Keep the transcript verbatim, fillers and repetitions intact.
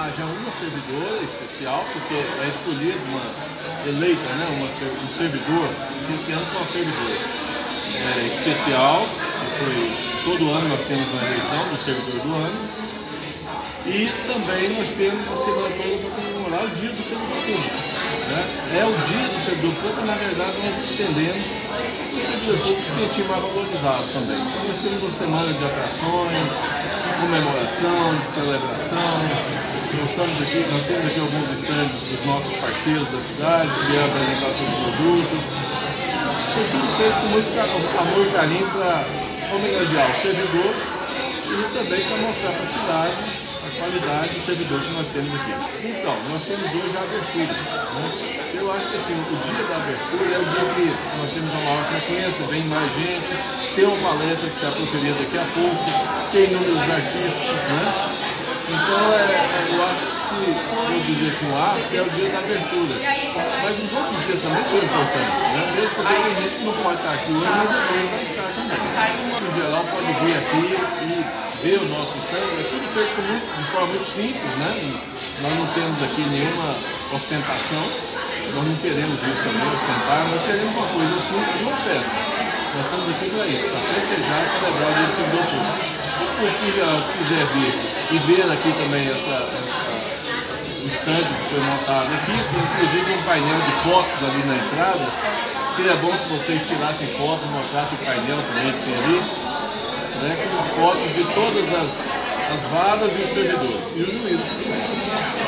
haja uma servidora especial, porque é escolhido uma eleita, né, uma, um servidor, que esse ano foi uma servidora é, especial, que foi, todo ano nós temos uma eleição do servidor do ano, e também nós temos a semana toda para comemorar o dia do servidor público. Né? É o dia do servidor público, na verdade nós estendemos o servidor público se sentir mais valorizado também. Então nós temos uma semana de atrações, comemoração, de celebração. Nós, estamos aqui, nós temos aqui alguns estandes dos nossos parceiros da cidade, que vieram apresentar seus produtos. Foi tudo feito com muito amor e carinho para homenagear o servidor e também para mostrar para a cidade a qualidade do servidor que nós temos aqui. Então, nós temos hoje a abertura. Né? Eu acho que assim, o dia da abertura é o dia que nós temos uma maior frequência, vem mais gente, tem uma palestra que será proferida daqui a pouco, tem números artísticos, né? Então, é, eu acho que se eu dizer assim, o ápice é o dia da abertura. Mas os outros dias também são importantes, né? Mesmo porque tem gente que não pode estar aqui hoje, mas depois vai estar também. No geral, pode vir aqui e ver o nosso stand, é tudo feito com muito, de forma muito simples, né? Nós não temos aqui nenhuma ostentação, nós não queremos isso também, ostentar, nós queremos uma coisa simples de uma festa. Nós estamos aqui para isso, para festejar e celebrar o dia do servidor público. E quem já quiser vir e ver aqui também essa, essa, o stand que foi montado aqui, tem inclusive um painel de fotos ali na entrada, seria bom se vocês tirassem fotos, mostrassem o painel também que tem ali, né, com fotos de todas as, as varas e os servidores, e os juízes.